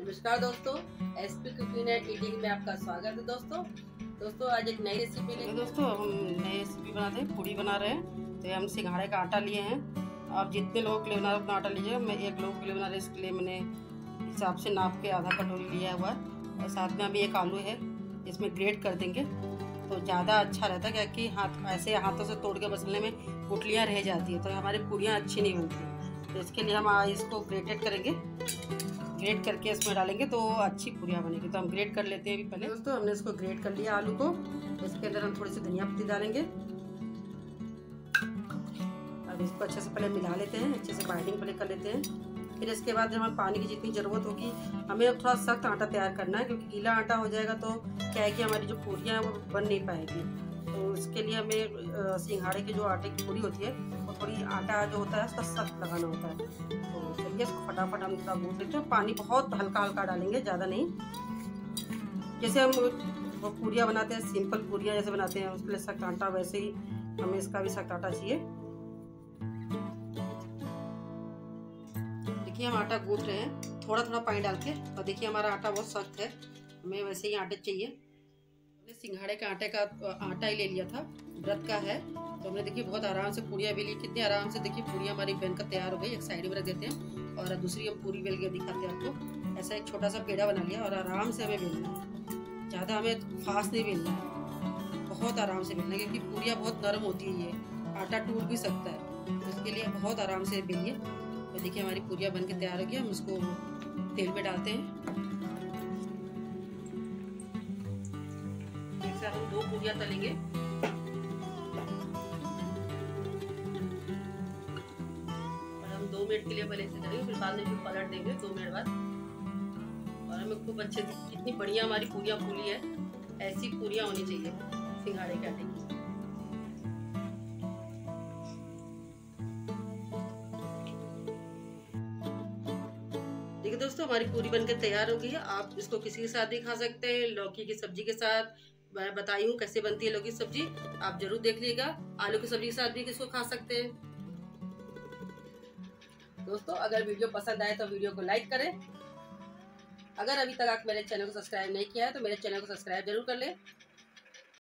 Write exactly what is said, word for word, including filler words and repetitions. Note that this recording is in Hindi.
नमस्कार दोस्तों, एसपी कुकिंग एंड ईटिंग में आपका स्वागत है। दोस्तों दोस्तों आज एक नई रेसिपी लेंगे। दोस्तों हम नई रेसिपी बनाते हैं, पूड़ी बना रहे हैं। तो हम सिंघाड़े का आटा लिए हैं। आप जितने लोगों के लिए बना रहे उतना आटा लीजिएगा। मैं एक लोगों के लिए बना रहे, इसके लिए मैंने हिसाब से नाप के आधा कटोरी लिया हुआ है। और साथ में अभी एक आलू है, इसमें ग्रेट कर देंगे तो ज़्यादा अच्छा रहता है, क्योंकि हाथ ऐसे हाथों से तोड़ के मसलने में गुठलियाँ रह जाती है तो हमारी पूड़ियाँ अच्छी नहीं बनती। तो इसके लिए हम इसको ग्रेटेड करेंगे, ग्रेट करके इसमें डालेंगे तो अच्छी पूरियाँ बनेगी। तो हम ग्रेट कर लेते हैं अभी पहले। दोस्तों हमने इसको ग्रेट कर लिया आलू को। इसके अंदर हम थोड़ी सी धनिया पत्ती डालेंगे। अब इसको अच्छे से पहले मिला लेते हैं, अच्छे से बाइंडिंग पहले कर लेते हैं। फिर इसके बाद जब हमें पानी की जितनी ज़रूरत होगी, हमें अब थोड़ा सख्त आटा तैयार करना है, क्योंकि गीला आटा हो जाएगा तो क्या है कि हमारी जो पूरियाँ हैं वो बन नहीं पाएगी। तो इसके लिए हमें सिंघाड़े की जो आटे की पूरी होती है वो थोड़ी आटा जो होता है उसका सख्त लगाना होता है। तो चलिए इसको फटाफट हम थोड़ा गूंथ लेते हैं। पानी बहुत हल्का हल्का डालेंगे, ज़्यादा नहीं। जैसे हम वो पूरियाँ बनाते हैं, सिंपल पूरियाँ जैसे बनाते हैं उसके लिए सख्त आटा, वैसे ही हमें इसका भी सख्त आटा चाहिए। देखिए हम आटा गूंथ रहे हैं थोड़ा थोड़ा पानी डाल के। और देखिए हमारा आटा बहुत सख्त है, हमें वैसे ही आटे चाहिए। सिंघाड़े के आटे का आटा ही ले लिया था, व्रत का है। तो हमने देखिए बहुत आराम से पूरियाँ बेली, कितनी आराम से देखिए पूरियाँ हमारी बनकर तैयार हो गई। एक साइड में रख देते हैं और दूसरी हम पूरी बेल के दिखाते हैं आपको। ऐसा एक छोटा सा पेड़ा बना लिया और आराम से हमें बेलना है, ज़्यादा हमें फास्ट नहीं बेलना है, बहुत आराम से बेलना है, क्योंकि पूरियाँ बहुत नरम होती है, ये आटा टूट भी सकता है। तो इसके लिए बहुत आराम से बेलिए। तो देखिए हमारी पूरियाँ बन के तैयार हो गई। हम इसको तेल में डालते हैं। हम दो पूरियाँ तलेंगे। और हम दो मिनट के लिए पहले से करेंगे, फिर बाद में फिर पलट देंगे दो मिनट बाद। और हमें खूब अच्छे से, कितनी बढ़िया हमारी पूरियाँ फूली है, ऐसी पूरियाँ होनी चाहिए सिंघाड़े के आटे की। देखिए दोस्तों हमारी पूरी बनकर तैयार हो गई है। आप इसको किसी के साथ भी खा सकते हैं, लौकी की सब्जी के साथ। मैं बताई हूँ कैसे बनती है लौकी की सब्जी, आप जरूर देख लीजिएगा। आलू की सब्जी के साथ भी इसको खा सकते हैं। दोस्तों अगर वीडियो पसंद आए तो वीडियो को लाइक करें। अगर अभी तक आप मेरे चैनल को सब्सक्राइब नहीं किया है तो मेरे चैनल को सब्सक्राइब जरूर कर लें